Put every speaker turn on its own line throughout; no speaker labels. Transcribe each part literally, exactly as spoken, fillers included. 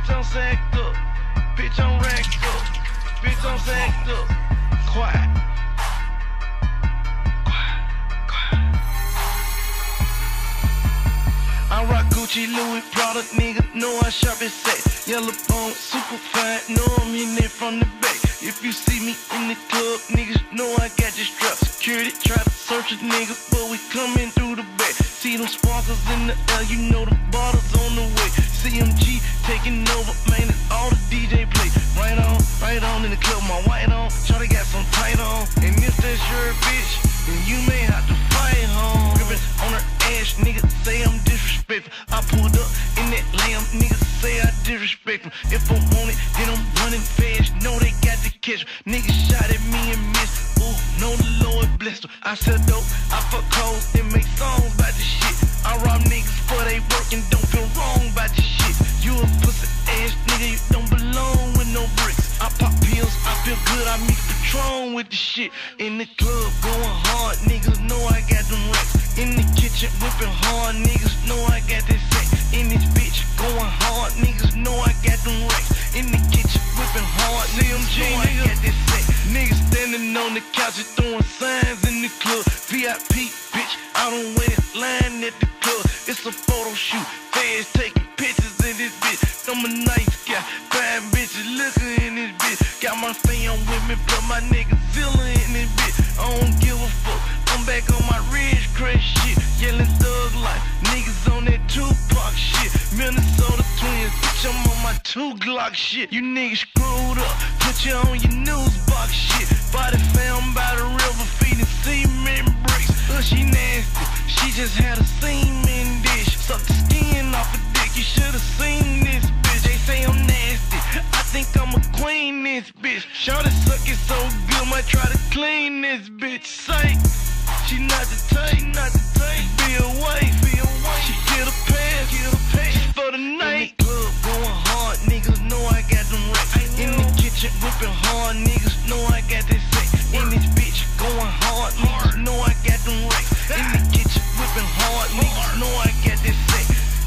I'm sacked up. Bitch, I'm racked up. Bitch, I'm sacked up. Quiet. Quiet. Quiet. I rock Gucci, Louis, Prada, nigga. Know I shop at Saks. Yellow bone, super fine. Know I'm hitting it from the back. If you see me in the club, niggas know I got this strap. Security try to search a nigga, but we coming through the back. See them sparkles in the air, you know the bottles on the way. C M G taking over, man, it's all the D J play. Right on, right on in the club, my white on. Shawty got some tight on, and if that's your bitch, then you may have to fight home. Gripping on her ass, nigga say I'm disrespectful. I pulled up in that lamb, niggas say I disrespect them. If I want it, then I'm running fast. Know they got to catch me. Niggas shot at me and missed. Ooh, know the Lord blessed them. I sell dope, I fuck hoes and make songs about this shit. I rob niggas for they work and don't feel wrong about this shit. You a pussy ass nigga, you don't belong with no bricks. I pop pills, I feel good, I mix Patron with the shit. In the club, going hard, niggas know I got them racks. In the kitchen, whipping hard, niggas know I got that sex. In this bitch, going hard, niggas know I got them racks. In the kitchen, whipping hard, C M G, know I got that sex. Niggas standing on the couch and throwing signs in the club. V I P, bitch, I don't wait in line at the club. It's a photo shoot, fans taking pictures in this bitch. I'm a nice guy, bad bitches looking in this bitch. Got my fam with me, but my nigga Zilla in this bitch. I don't give a fuck, I'm back on my Ridge Crash shit. Yelling thug life, niggas on that Tupac shit. Minnesota twins, bitch, I'm on my two Glock shit. You niggas screwed up, put you on your news box shit. Body found by the river, feeding cement bricks. Uh, she nasty, she just had a semen dish. Suck the skin off a dick, you should've seen this bitch. They say I'm nasty, I think I'm a queen this bitch. Shawty suck it so good, might try to clean this bitch. Psych, she not the type, she not the type. Be a wife, be a wife. She get a pass, get a pass just for the night. In the club, going hard, niggas know I got them racks. In the kitchen, whipping hard, niggas know I got that sex. In this bitch, going hard, niggas know I got them racks. In the kitchen, whipping hard, niggas know I got that sex.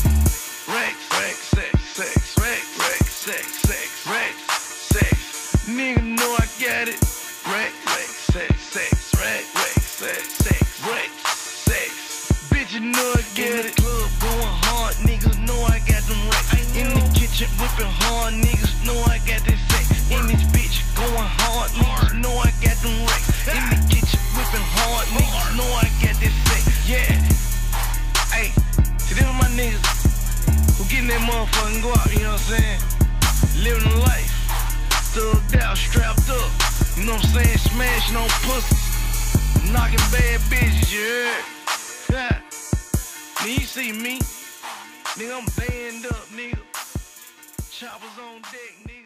Racks, racks, sex, sex, racks, racks, sex, sex, racks, sex. Nigga know I got it. Racks, racks, sex, sex, racks, racks, sex, sex, racks, sex. Bitch, you know I get it. In the club, going hard, niggas know I got them racks. In the kitchen, whipping hard, niggas know I got that sex. In this bitch, going hard, niggas know I got them racks. In the kitchen, whipping hard, niggas know I got that sex. Yeah. Hey, to them my niggas who getting that motherfucking go out, you know what I'm saying? Living a life, thugged out, strapped up, you know what I'm saying? Smashing on pussies, knocking bad bitches, you heard? Yeah. Then you see me, nigga, I'm banned up, nigga. Choppers on deck, nigga.